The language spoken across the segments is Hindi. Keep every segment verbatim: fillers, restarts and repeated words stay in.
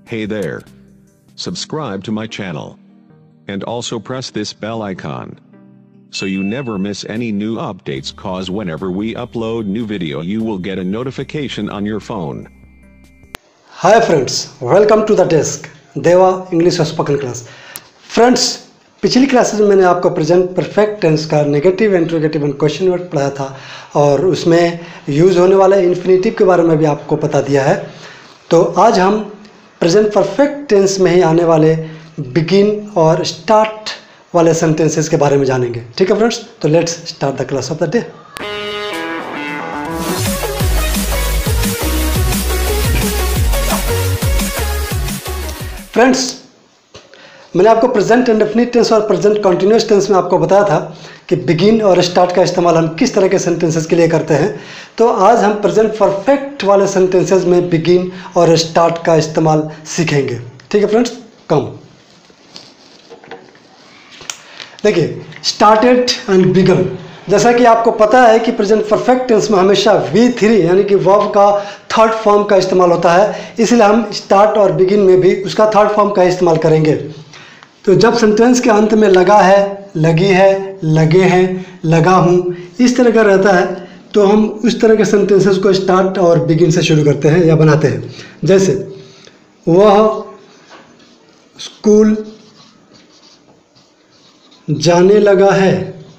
Hey there. Subscribe to my channel. And also press this bell icon. So you never miss any new updates, cause whenever we upload new video you will get a notification on your phone. Hi friends, welcome to the desk Deva English spoken class. Friends, पिछली क्लासेस में मैंने आपको प्रेजेंट परफेक्ट टेंस का negative, interrogative and question word पढ़ाया था और उसमें यूज़ होने वाले इन्फिनेटिव के बारे में भी आपको बता दिया है। तो आज हम प्रेजेंट परफेक्ट टेंस में ही आने वाले बिगिन और स्टार्ट वाले सेंटेंसेस के बारे में जानेंगे। ठीक है फ्रेंड्स, तो let's start the class of the day. Friends, मैंने आपको प्रेजेंट इंडेफिनिट टेंस और प्रेजेंट कंटिन्यूअस टेंस में आपको बताया था कि बिगिन और स्टार्ट का इस्तेमाल हम किस तरह के सेंटेंसेस के लिए करते हैं। तो आज हम प्रेजेंट परफेक्ट वाले सेंटेंसेस में बिगिन और स्टार्ट का इस्तेमाल सीखेंगे। ठीक है फ्रेंड्स, कम देखिए, स्टार्टेड एंड बिगन। जैसा कि आपको पता है कि प्रेजेंट परफेक्ट टेंस में हमेशा वी थ्री यानी कि वर्ब का थर्ड फॉर्म का इस्तेमाल होता है, इसलिए हम स्टार्ट और बिगिन में भी उसका थर्ड फॉर्म का इस्तेमाल करेंगे। तो जब सेंटेंस के अंत में लगा है, लगी है, लगे हैं, लगा हूँ, इस तरह का रहता है तो हम उस तरह के सेंटेंसेस को स्टार्ट और बिगिन से शुरू करते हैं या बनाते हैं। जैसे वह स्कूल जाने लगा है,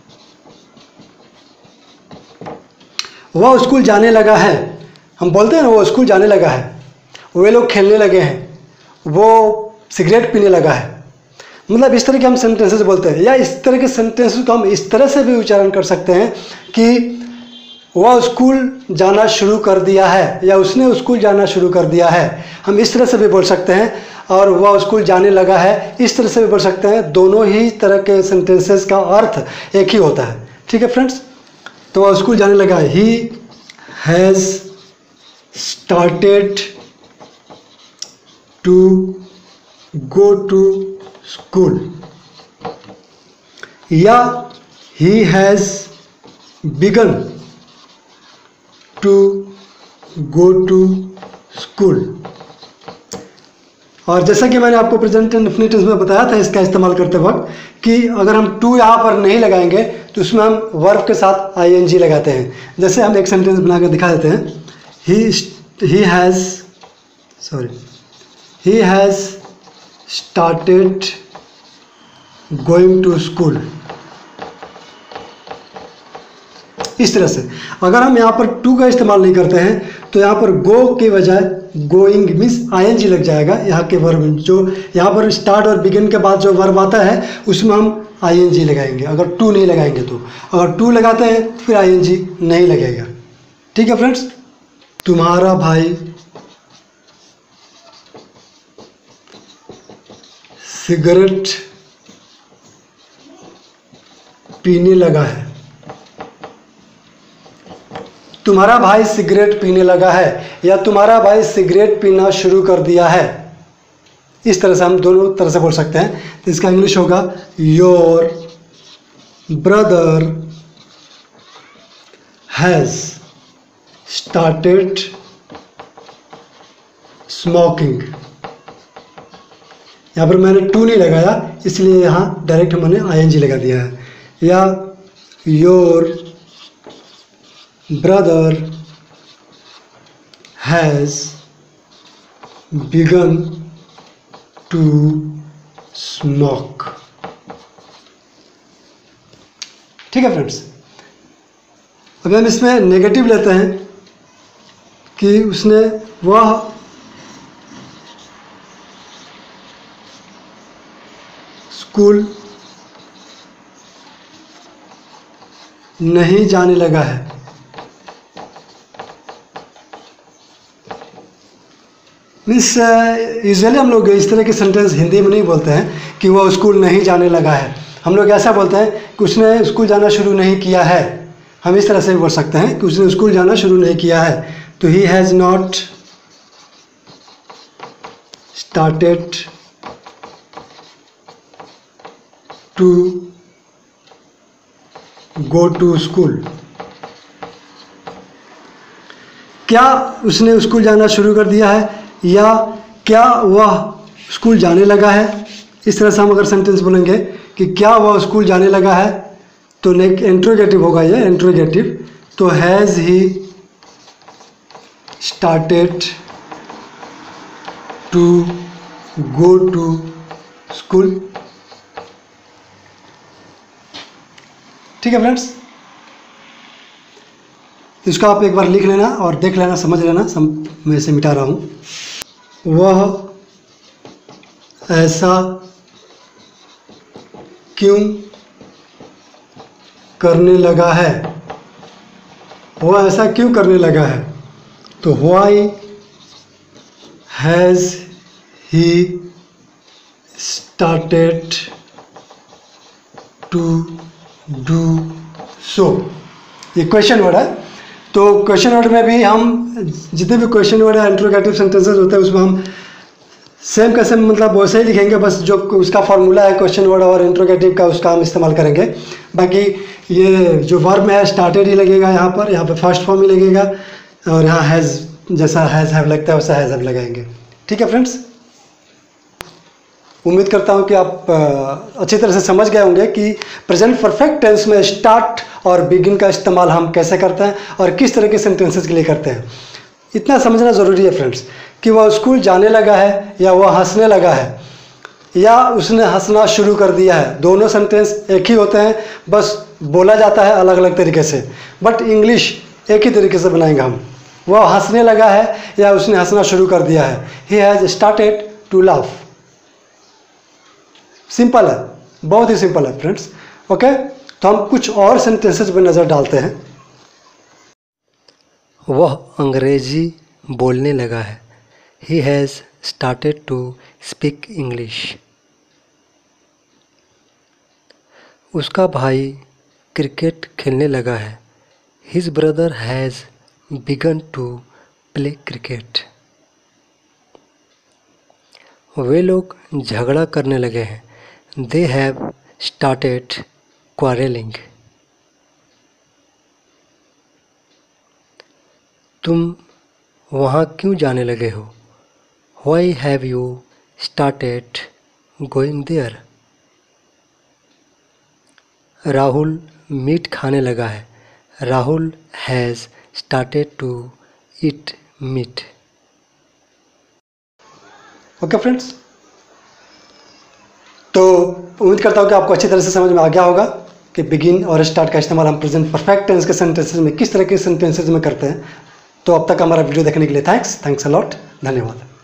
वह स्कूल जाने लगा है। हम बोलते हैं ना वो स्कूल जाने लगा है, वे लोग खेलने लगे हैं, वो सिगरेट पीने लगा है। मतलब इस तरह के हम सेंटेंसेस बोलते हैं, या इस तरह के सेंटेंसेस को हम इस तरह से भी उच्चारण कर सकते हैं कि वह स्कूल जाना शुरू कर दिया है या उसने स्कूल जाना शुरू कर दिया है। हम इस तरह से भी बोल सकते हैं, और वह स्कूल जाने लगा है इस तरह से भी बोल सकते हैं। दोनों ही तरह के सेंटेंसेस का अर्थ एक ही होता है। ठीक है फ्रेंड्स, तो वह स्कूल जाने लगा है। He has started to go to school, या he has begun to go to school. और जैसा कि मैंने आपको प्रेजेंट इंडेफिनिट टेंस में बताया था इसका इस्तेमाल करते वक्त कि अगर हम टू यहाँ पर नहीं लगाएंगे तो उसमें हम वर्ब के साथ आईएनजी लगाते हैं। जैसे हम एक सेंटेंस बना कर दिखा देते हैं। He he has sorry he has started going to school. इस तरह से अगर हम यहाँ पर टू का इस्तेमाल नहीं करते हैं तो यहाँ पर गो के बजाय गोइंग मीन्स आईएनजी लग जाएगा। यहाँ के वर्ब जो यहाँ पर स्टार्ट और बिगिन के बाद जो वर्ब आता है उसमें हम आईएनजी लगाएंगे, अगर टू नहीं लगाएंगे तो। अगर टू लगाते हैं तो फिर आईएनजी नहीं लगेगा। ठीक है फ्रेंड्स, तुम्हारा भाई सिगरेट पीने लगा है, तुम्हारा भाई सिगरेट पीने लगा है या तुम्हारा भाई सिगरेट पीना शुरू कर दिया है। इस तरह से हम दोनों तरह से बोल सकते हैं। तो इसका इंग्लिश होगा your brother has started smoking. यहाँ पर मैंने टू नहीं लगाया इसलिए यहाँ डायरेक्ट मैंने आईएनजी लगा दिया है। या your brother has begun to smoke। ठीक है फ्रेंड्स, अभी हम इसमें नेगेटिव लेते हैं कि उसने वह स्कूल नहीं जाने लगा है। मीन्स यूजुअली हम लोग इस तरह के सेंटेंस हिंदी में नहीं बोलते हैं कि वो स्कूल नहीं जाने लगा है। हम लोग ऐसा बोलते हैं कि उसने स्कूल जाना शुरू नहीं किया है। हम इस तरह से भी बोल सकते हैं कि उसने स्कूल जाना शुरू नहीं किया है। तो he has not started to go to school. क्या उसने स्कूल जाना शुरू कर दिया है या क्या वह स्कूल जाने लगा है, इस तरह से हम अगर सेंटेंस बोलेंगे कि क्या वह स्कूल जाने लगा है, तो इंट्रोगेटिव होगा ये, इंट्रोगेटिव। तो has he started to go to school. ठीक है फ्रेंड्स, इसको आप एक बार लिख लेना और देख लेना, समझ लेना, सम, मैं इसे मिटा रहा हूँ। वह ऐसा क्यों करने लगा है, वह ऐसा क्यों करने लगा है, तो why has he started to do so. ये क्वेश्चन वर्ड है, तो क्वेश्चन वर्ड में भी हम जितने भी क्वेश्चन वर्ड या इंट्रोगेटिव सेंटेंसेस होते हैं उसमें हम सेम का सेम मतलब वैसे ही लिखेंगे, बस जो उसका फार्मूला है क्वेश्चन वर्ड और इंट्रोगेटिव का उसका हम इस्तेमाल करेंगे। बाकी ये जो वर्ब में है स्टार्टेड ही लगेगा, यहाँ पर यहाँ पर फर्स्ट फॉर्म ही लगेगा, और यहाँ हैज़ जैसा हैज़ हैव लगता है वैसा हैज़ हैव लगाएंगे। ठीक है फ्रेंड्स, उम्मीद करता हूँ कि आप अच्छी तरह से समझ गए होंगे कि प्रेजेंट परफेक्ट टेंस में स्टार्ट और बिगिन का इस्तेमाल हम कैसे करते हैं और किस तरह के सेंटेंसेस के लिए करते हैं। इतना समझना ज़रूरी है फ्रेंड्स कि वह स्कूल जाने लगा है या वह हंसने लगा है या उसने हंसना शुरू कर दिया है, दोनों सेंटेंस एक ही होते हैं, बस बोला जाता है अलग अलग तरीके से, बट इंग्लिश एक ही तरीके से बनाएंगे हम। वह हंसने लगा है या उसने हंसना शुरू कर दिया है, he has started to laugh. Simple है, बहुत ही सिंपल है फ्रेंड्स। ओके, तो हम कुछ और सेंटेंसेस पर नज़र डालते हैं। वह अंग्रेजी बोलने लगा है, he has started to speak English. उसका भाई क्रिकेट खेलने लगा है, his brother has begun to play cricket. वे लोग झगड़ा करने लगे हैं, दे हैव स्टार्टेड क्वारेलिंग। तुम वहाँ क्यों जाने लगे हो, why have you started going there. Rahul meat खाने लगा है, Rahul has started to eat meat. Okay friends, तो उम्मीद करता हूँ कि आपको अच्छी तरह से समझ में आ गया होगा कि बिगिन और स्टार्ट का इस्तेमाल हम प्रेजेंट परफेक्ट टेंस के सेंटेंसेस में किस तरह के सेंटेंसेस में करते हैं। तो अब तक हमारा वीडियो देखने के लिए थैंक्स थैंक्स अ लॉट, धन्यवाद।